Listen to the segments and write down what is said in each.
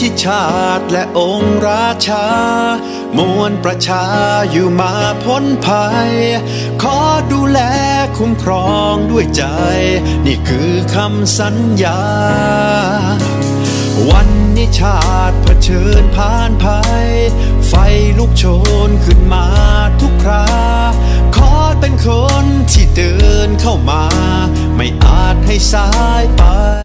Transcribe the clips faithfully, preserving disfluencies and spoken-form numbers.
ที่ชาติและองค์ราชามวลประชาอยู่มาพ้นภัยขอดูแลคุ้มครองด้วยใจนี่คือคำสัญญาวันนี้ชาติเผชิญผ่านภัยไฟลุกโชนขึ้นมาทุกคราขอเป็นคนที่เดินเข้ามาไม่อาจให้สายไป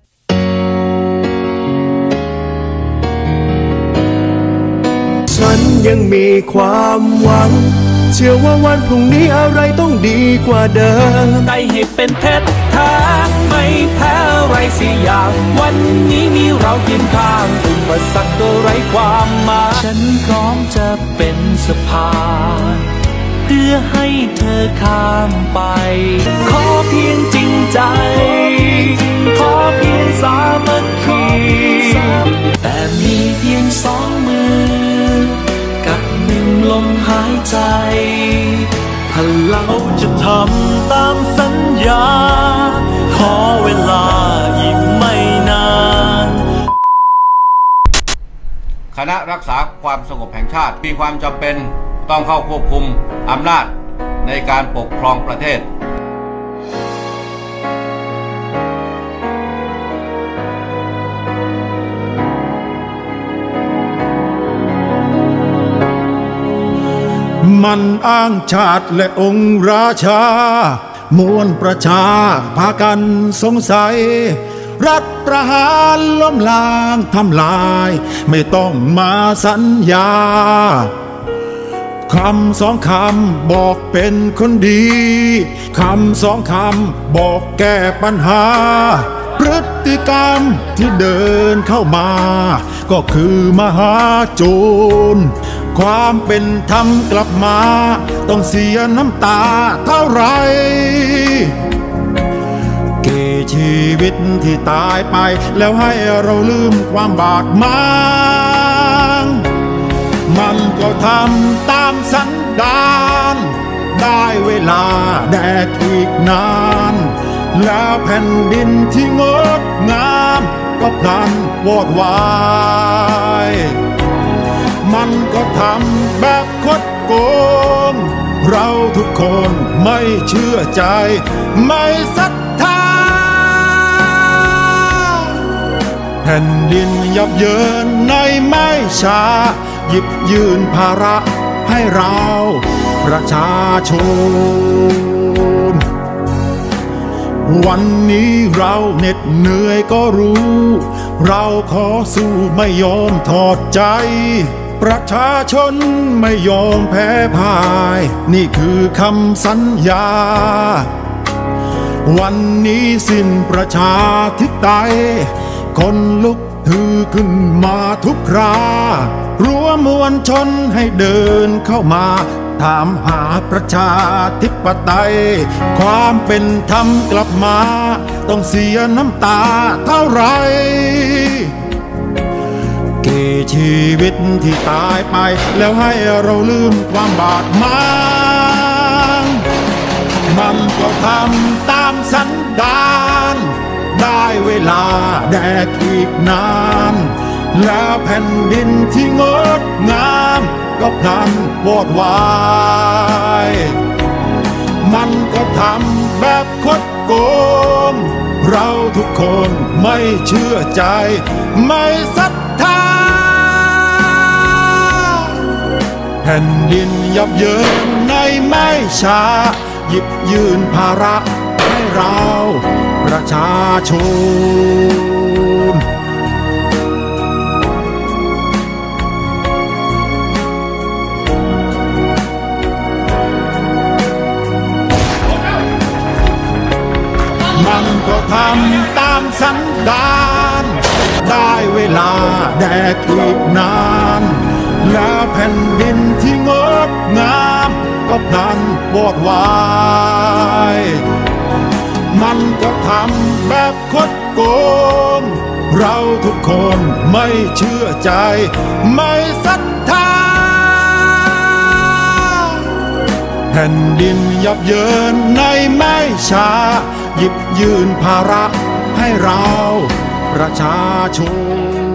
ฉันยังมีความหวังเชื่อว่าวันพรุ่งนี้อะไรต้องดีกว่าเดิมไต่ให้เป็นเพชรทางไม่แพ้อะไรสิอย่างวันนี้มีเราเคียงข้างอุปสรรคก็ไร้ความหมายฉันพร้อมจะเป็นสะพานเพื่อให้เธอข้ามไปขอเพียงจริงใจขอเพียงสามัคคีแต่มีเพียงสองมือกับหนึ่งลมหายใจพลังจะทำตามสัญญาขอเวลาอีกไม่นานคณะรักษาความสงบแห่งชาติมีความจำเป็นต้องเข้าควบคุมอำนาจในการปกครองประเทศมันอ้างชาติและองค์ราชามวลประชาพากันสงสัยรัฐประหารล้มล้างทำลายไม่ต้องมาสัญญาคำสองคำบอกเป็นคนดีคำสองคำบอกแก้ปัญหาพฤติกรรมที่เดินเข้ามาก็คือมหาโจรความเป็นธรรมกลับมาต้องเสียน้ำตาเท่าไรกี่ชีวิตที่ตายไปแล้วให้เราลืมความบาดหมางมันก็ทำตามสันดานได้เวลาแดกอีกนานแล้วแผ่นดินที่งดงามก็พลันวอดวายมันก็ทำแบบคดโกงเราทุกคนไม่เชื่อใจไม่ศรัทธาแผ่นดินยับเยินในไม่ช้าหยิบยื่นภาระให้เราประชาชนวันนี้เราเหน็ดเหนื่อยก็รู้เราขอสู้ไม่ยอมถอดใจประชาชนไม่ยอมแพ้พ่ายนี่คือคำสัญญาวันนี้สิ้นประชาธิปไตยคนลุกฮือขึ้นมาทุกครารั้วมวลชนให้เดินเข้ามาถามหาประชาธิปไตยความเป็นธรรมกลับมาต้องเสียน้ำตาเท่าไรกี่ชีวิตที่ตายไปแล้วให้เราลืมความบาดหมางมันก็ทำตามสันดานได้เวลาแดกอีกนานแล้วแผ่นดินที่งดงามก็พลันวอดวายมันก็ทำแบบคดโกงเราทุกคนไม่เชื่อใจไม่ศรัทธาแผ่นดินยับเยินในไม่ช้าหยิบยื่นภาระให้เราประชาชนมันก็ทำตามสันดานได้เวลาแดกอีกนานแล้วแผ่นดินที่งดงามก็พลันวอดวายมันก็ทำแบบคดโกงเราทุกคนไม่เชื่อใจไม่ศรัทธาแผ่นดินยับเยินในไม่ช้าหยิบยื่นภาระให้เราประชาชน